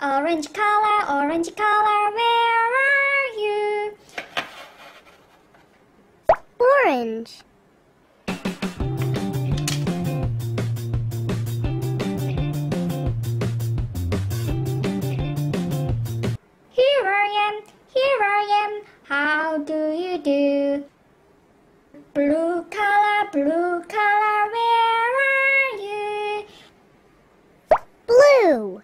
Orange color, where are you? Orange. Here I am, how do you do? Blue color, where are you? Blue.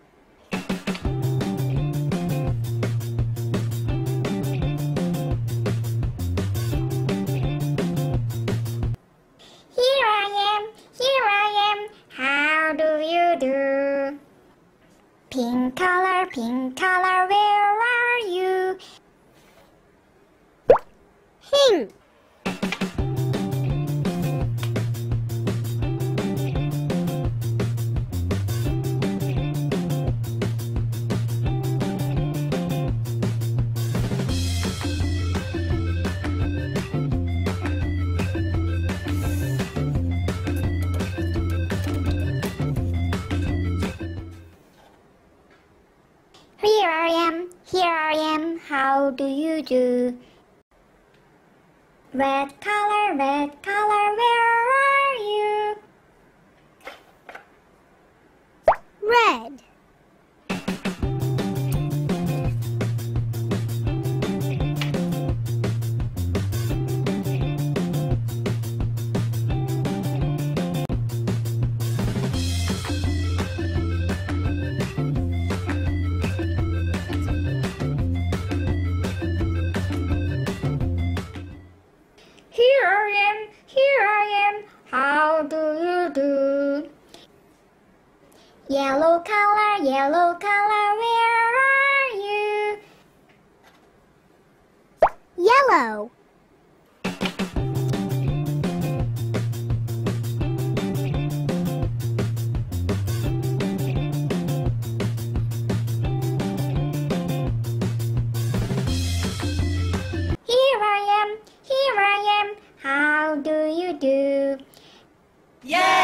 Here I am, how do you do? Pink color, where are you? Pink. Here I am, how do you do? Red color, where are you? Red. Here I am, how do you do? Yellow color, where are you? Yellow. Here I am, how do you do? Yay!